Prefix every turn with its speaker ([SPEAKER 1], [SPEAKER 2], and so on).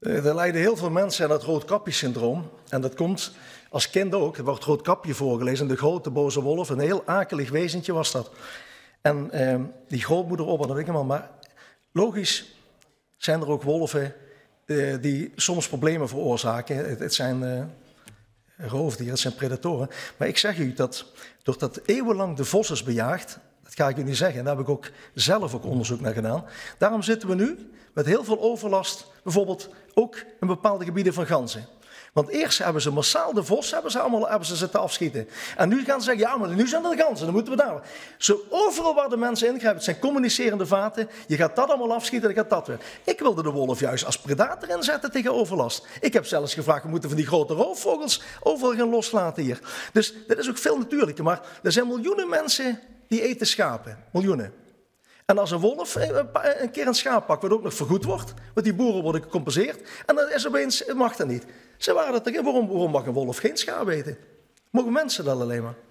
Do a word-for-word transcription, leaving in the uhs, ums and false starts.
[SPEAKER 1] Er lijden heel veel mensen aan het roodkapjesyndroom. En dat komt als kind ook. Er wordt Roodkapje voorgelezen. De grote boze wolf. Een heel akelig wezentje was dat. En eh, die grootmoeder op, dat weet ik helemaal. Maar logisch zijn er ook wolven eh, die soms problemen veroorzaken. Het, het zijn eh, roofdieren, het zijn predatoren. Maar ik zeg u dat doordat eeuwenlang de vos is bejaagd, dat ga ik u niet zeggen, en daar heb ik ook zelf ook onderzoek naar gedaan. Daarom zitten we nu met heel veel overlast, bijvoorbeeld ook in bepaalde gebieden van ganzen. Want eerst hebben ze massaal de vos, hebben ze allemaal hebben ze zitten afschieten. En nu gaan ze zeggen, ja, maar nu zijn er de ganzen, dan moeten we daar. Zo overal waar de mensen ingrijpen, het zijn communicerende vaten, je gaat dat allemaal afschieten, dan gaat dat weer. Ik wilde de wolf juist als predator inzetten tegen overlast. Ik heb zelfs gevraagd, we moeten van die grote roofvogels overal gaan loslaten hier. Dus dat is ook veel natuurlijker, maar er zijn miljoenen mensen die eten schapen, miljoenen. En als een wolf een keer een schaap pakt, wat ook nog vergoed wordt, want die boeren worden gecompenseerd, en dan is opeens, mag dat niet. Ze waren dat, waarom, waarom mag een wolf geen schaap eten? Mogen mensen dat alleen maar?